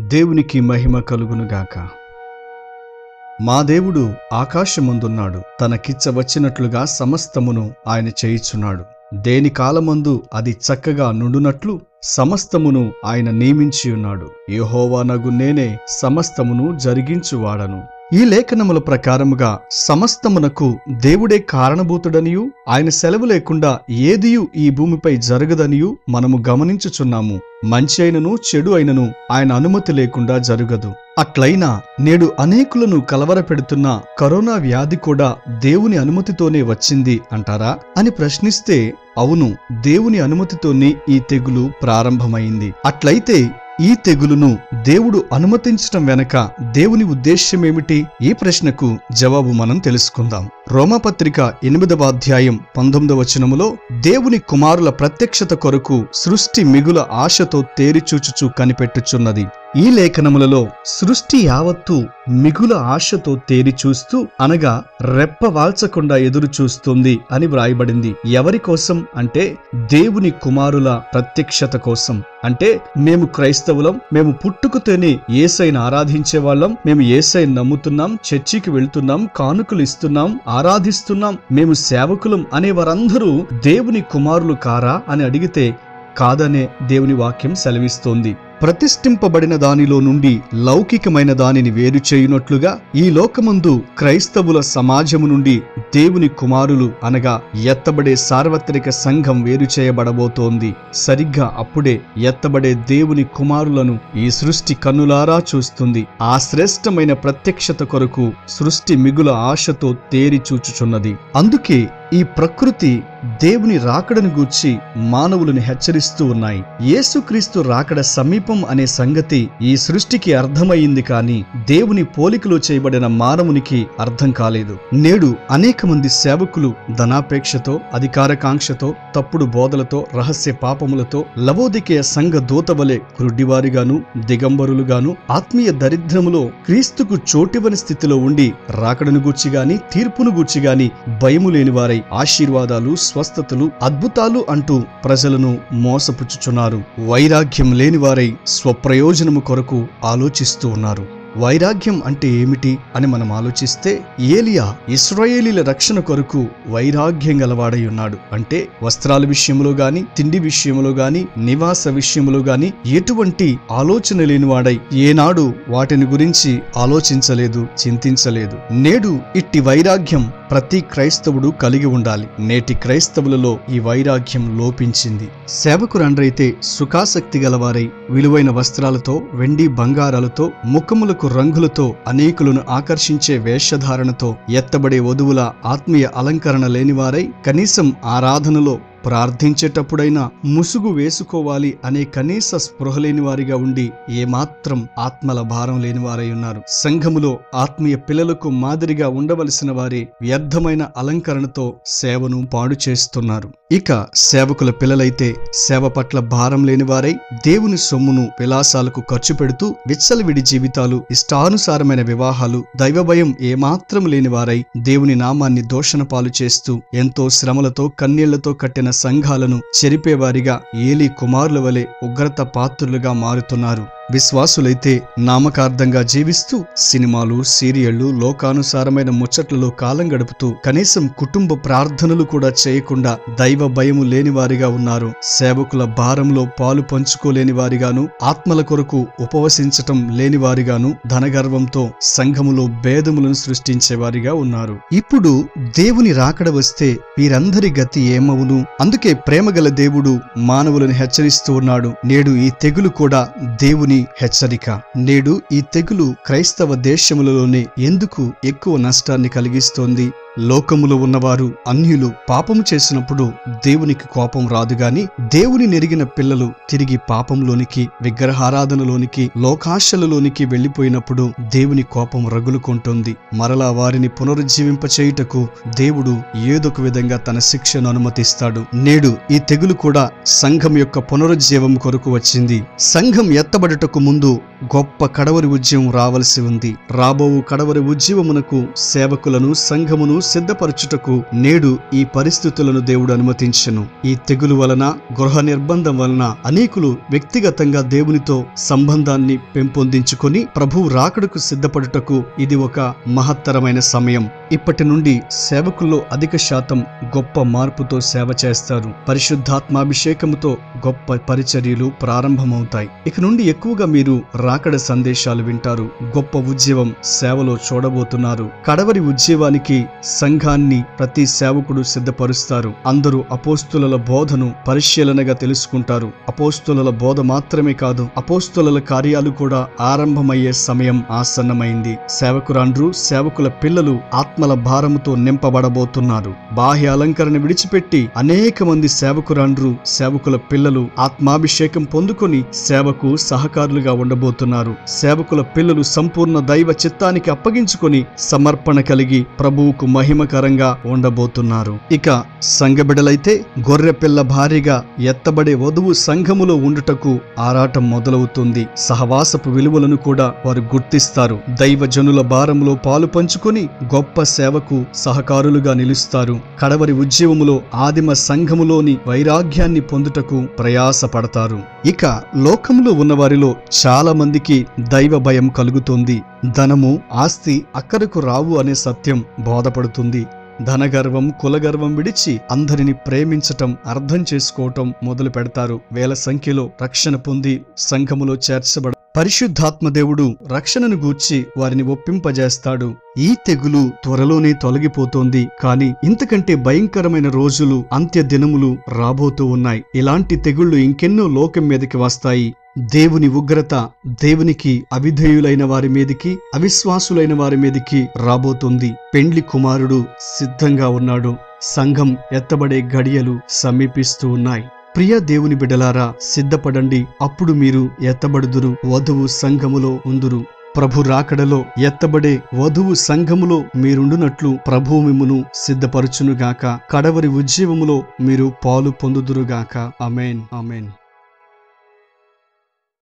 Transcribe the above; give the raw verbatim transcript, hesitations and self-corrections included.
దేవునికి మహిమ కలుగునుగాక. మా దేవుడు ఆకాశమందున్నాడు, తనకిచ్చ వచ్చినట్లుగా సమస్తమును ఆయన చేయుచున్నాడు. దేని కాలమందు అది చక్కగా నుండునట్లు సమస్తమును ఆయన నియమించి ఉన్నాడు. యెహోవానగు నేనే సమస్తమును జరిగించువాడను. ఈ లేఖనముల ప్రకారముగా సమస్తమునకు దేవుడే కారణభూతుడనియు ఆయన సెలవు లేకుండా ఏదియు ఈ భూమిపై జరగదనియు మనము గమనించుచున్నాము. మంచి అయినను చెడు అయినను ఆయన అనుమతి లేకుండా జరగదు. అట్లయినా నేడు అనేకులను కలవరపెడుతున్న కరోనా వ్యాధి కూడా దేవుని అనుమతితోనే వచ్చింది అంటారా అని ప్రశ్నిస్తే, అవును, దేవుని అనుమతితోనే ఈ తెగులు ప్రారంభమైంది. అట్లయితే ఈ తెగులును దేవుడు అనుమతించటం వెనక దేవుని ఉద్దేశ్యమేమిటి? ఈ ప్రశ్నకు జవాబు మనం తెలుసుకుందాం. రోమాపత్రిక ఎనిమిదవ అధ్యాయం పంతొమ్మిదవ వచనములో దేవుని కుమారుల ప్రత్యక్షత కొరకు సృష్టి మిగుల ఆశతో తేరిచూచుచు కనిపెట్టుచున్నది. ఈ లేఖనములలో సృష్టి యావత్తు మిగుల ఆశతో తేరి చూస్తూ అనగా రెప్ప వాల్చకుండా ఎదురు చూస్తుంది అని వ్రాయబడింది. ఎవరి కోసం అంటే దేవుని కుమారుల ప్రత్యక్షత కోసం. అంటే మేము క్రైస్తవులం, మేము పుట్టుకతోనే యేసయ్యను ఆరాధించే వాళ్ళం, మేము యేసయ్యను నమ్ముతున్నాం, చర్చికి వెళ్తున్నాం, కానుకలు ఇస్తున్నాం, ఆరాధిస్తున్నాం, మేము సేవకులం అనే వారందరూ దేవుని కుమారులు కారా అని అడిగితే కాదనే దేవుని వాక్యం సెలవిస్తోంది. ప్రతిష్ఠింపబడిన దానిలో నుండి లౌకికమైన దానిని వేరు చేయునట్లుగా ఈ లోకమందు క్రైస్తవుల సమాజము నుండి దేవుని కుమారులు అనగా ఎత్తబడే సార్వత్రిక సంఘం వేరు చేయబడబోతోంది. సరిగ్గా అప్పుడే ఎత్తబడే దేవుని కుమారులను ఈ సృష్టి కన్నులారా చూస్తుంది. ఆ శ్రేష్టమైన ప్రత్యక్షత కొరకు సృష్టి మిగుల ఆశతో తేరి చూచుచున్నది. అందుకే ఈ ప్రకృతి దేవుని రాకడను గూర్చి మానవులను హెచ్చరిస్తూ ఉన్నాయి. యేసుక్రీస్తు రాకడ సమీపం అనే సంగతి ఈ సృష్టికి అర్థమయ్యింది, కానీ దేవుని పోలికలో చేయబడిన మానవునికి అర్థం కాలేదు. నేడు అనేక మంది సేవకులు ధనాపేక్షతో, అధికారకాంక్షతో, తప్పుడు బోధలతో, రహస్య పాపములతో లవోదికేయ సంఘ దూత వలె గ్రుడ్డివారిగాను, దిగంబరులుగాను, ఆత్మీయ దరిద్రములో క్రీస్తుకు చోటివని స్థితిలో ఉండి రాకడను గూర్చిగాని, తీర్పును గూర్చిగాని భయము లేని వారై ఆశీర్వాదాలు, స్వస్థతలు, అద్భుతాలు అంటూ ప్రజలను మోసపుచ్చుచున్నారు. వైరాగ్యం లేని వారై స్వప్రయోజనము కొరకు ఆలోచిస్తూ ఉన్నారు. వైరాగ్యం అంటే ఏమిటి అని మనం ఆలోచిస్తే, ఏలియా ఇశ్రాయేలీల రక్షణ కొరకు వైరాగ్యం గలవాడై ఉన్నాడు. అంటే వస్త్రాల విషయంలో గాని, తిండి విషయంలో గాని, నివాస విషయంలో గాని ఎటువంటి ఆలోచన లేనివాడై ఏనాడు వాటిని గురించి ఆలోచించలేదు, చింతించలేదు. నేడు ఇట్టి వైరాగ్యం ప్రతి క్రైస్తవుడు కలిగి ఉండాలి. నేటి క్రైస్తవులలో ఈ వైరాగ్యం లోపించింది. సేవకురండ్రైతే సుఖాసక్తి గలవారై విలువైన వస్త్రాలతో, వెండి బంగారాలతో, ముఖములకు రంగులతో, అనేకులను ఆకర్షించే వేషధారణతో, ఎత్తబడే వధువుల ఆత్మీయ అలంకరణ లేనివారై కనీసం ఆరాధనలో ప్రార్థించేటప్పుడైనా ముసుగు వేసుకోవాలి అనే కనీస స్పృహ లేని వారిగా ఉండి ఏమాత్రం ఆత్మల భారం లేని వారై ఉన్నారు. సంఘములో ఆత్మీయ పిల్లలకు మాదిరిగా ఉండవలసిన వారే వ్యర్థమైన అలంకరణతో సేవను పాడు చేస్తున్నారు. ఇక సేవకుల పిల్లలైతే సేవ పట్ల భారం లేని వారై దేవుని సొమ్మును విలాసాలకు ఖర్చు పెడుతూ విచ్చలవిడి జీవితాలు, ఇష్టానుసారమైన వివాహాలు, దైవభయం ఏమాత్రం లేని వారై దేవుని నామాన్ని దూషణ పాలు చేస్తూ ఎంతో శ్రమలతో కన్నీళ్లతో కట్టిన సంఘాలను చెరిపేవారిగా ఏలీ కుమారుల వలె ఉగ్రత పాత్రులుగా మారుతున్నారు. విశ్వాసులైతే నామకార్థంగా జీవిస్తూ సినిమాలు, సీరియళ్లు, లోకానుసారమైన ముచ్చట్లలో కాలం గడుపుతూ కనీసం కుటుంబ ప్రార్థనలు కూడా చేయకుండా దైవ భయము లేని వారిగా ఉన్నారు. సేవకుల భారంలో పాలు పంచుకోలేని వారిగాను, ఆత్మల కొరకు ఉపవసించటం లేని వారిగాను, ధనగర్వంతో సంఘములో భేదములను సృష్టించేవారిగా ఉన్నారు. ఇప్పుడు దేవుని రాకడ వస్తే వీరందరి గతి ఏమవును? అందుకే ప్రేమగల దేవుడు మానవులను హెచ్చరిస్తూ ఉన్నాడు. నేడు ఈ తెగులు కూడా దేవుని హెచ్చరిక. నేడు ఈ తెగులు క్రైస్తవ దేశములలోనే ఎందుకు ఎక్కువ నష్టాన్ని కలిగిస్తోంది? లోకములో ఉన్నవారు అన్యులు పాపము చేసినప్పుడు దేవునికి కోపం రాదు గాని, దేవుని నెరిగిన పిల్లలు తిరిగి పాపంలోనికి, విగ్రహారాధనలోనికి, లోకాశలలోనికి వెళ్లిపోయినప్పుడు దేవుని కోపం రగులుకుంటుంది. మరలా వారిని పునరుజ్జీవింపచేయుటకు దేవుడు ఏదొక విధంగా తన శిక్షను అనుమతిస్తాడు. నేడు ఈ తెగులు కూడా సంఘం యొక్క పునరుజ్జీవం కొరకు వచ్చింది. సంఘం ఎత్తబడుటకు ముందు గొప్ప కడవరి ఉద్యమం రావలసి ఉంది. రాబోవు కడవరి ఉద్యమమునకు సేవకులను, సంఘమును సిద్ధపరచుటకు నేడు ఈ పరిస్థితులను దేవుడు అనుమతించెను. ఈ తెగులు వలన, గృహ నిర్బంధం వలన అనేకులు వ్యక్తిగతంగా దేవునితో సంబంధాన్ని పెంపొందించుకొని ప్రభువు రాకడకు సిద్ధపడుటకు ఇది ఒక మహత్తరమైన సమయం. ఇప్పటి నుండి సేవకుల్లో అధిక శాతం గొప్ప మార్పుతో సేవ చేస్తారు. పరిశుద్ధాత్మాభిషేకముతో గొప్ప పరిచర్యలు ప్రారంభమవుతాయి. ఇక నుండి ఎక్కువగా మీరు రాకడ సందేశాలు వింటారు. గొప్ప ఉద్యమం సేవలో చూడబోతున్నారు. కడవరి ఉద్యమానికి సంఘాన్ని ప్రతి సేవకుడు సిద్ధపరుస్తారు. అందరూ అపోస్తుల బోధను పరిశీలనగా తెలుసుకుంటారు. అపోస్తుల బోధ మాత్రమే కాదు, అపోస్తుల కార్యాలు కూడా ఆరంభమయ్యే సమయం ఆసన్నమైంది. సేవకురాండ్రు, సేవకుల పిల్లలు ఆత్మల భారముతో నింపబడబోతున్నారు. బాహ్య అలంకరణ విడిచిపెట్టి అనేక మంది సేవకురాండ్రు, సేవకుల పిల్లలు ఆత్మాభిషేకం పొందుకొని సేవకు సహకారులుగా ఉండబోతున్నారు. సేవకుల పిల్లలు సంపూర్ణ దైవ చిత్తానికి అప్పగించుకొని సమర్పణ కలిగి ప్రభువుకు మహిమకరంగా ఉండబోతున్నారు. ఇక సంఘబిడలైతే గొర్రె పిల్ల భారీగా ఎత్తబడే వధువు సంఘములో ఉండుటకు ఆరాటం మొదలవుతుంది. సహవాసపు విలువలను కూడా వారు గుర్తిస్తారు. దైవ జనుల భారములో పాలు పంచుకొని గొప్ప సేవకు సహకారులుగా నిలుస్తారు. కడవరి ఉద్యమములో ఆదిమ సంఘములోని వైరాగ్యాన్ని పొందుటకు ప్రయాసపడతారు. ఇక లోకంలో ఉన్నవారిలో చాలా మందికి దైవ భయం కలుగుతుంది. ధనము, ఆస్తి అక్కరకు రావు అనే సత్యం బోధపడుతుంది. ధనగర్వం, కులగర్వం విడిచి అందరిని ప్రేమించటం, అర్థం చేసుకోవటం మొదలు పెడతారు. వేల సంఖ్యలో రక్షణ పొంది సంఘములో చేర్చబడ పరిశుద్ధాత్మ దేవుడు రక్షణను గూర్చి వారిని ఒప్పింపజేస్తాడు. ఈ తెగులు త్వరలోనే తొలగిపోతోంది. కాని ఇంతకంటే భయంకరమైన రోజులు, అంత్య దినములు రాబోతూ ఉన్నాయి. ఇలాంటి తెగుళ్లు ఇంకెన్నో లోకం మీదకి వస్తాయి. దేవుని ఉగ్రత దేవునికి అవిధేయులైన వారి మీదికి, అవిశ్వాసులైన వారి మీదికి రాబోతుంది. పెండ్లి కుమారుడు సిద్ధంగా ఉన్నాడు. సంఘం ఎత్తబడే గడియలు సమీపిస్తూ ఉన్నాయి. ప్రియ దేవుని బిడ్డలారా, సిద్ధపడండి. అప్పుడు మీరు ఎత్తబడుదురు, వధువు సంఘములో ఉందురు. ప్రభు రాకడలో ఎత్తబడే వధువు సంఘములో మీరుండునట్లు ప్రభువు మిమ్మును సిద్ధపరచునుగాక. కడవరి ఉజ్జీవములో మీరు పాలు పొందుదురుగాక. ఆమేన్, ఆమేన్.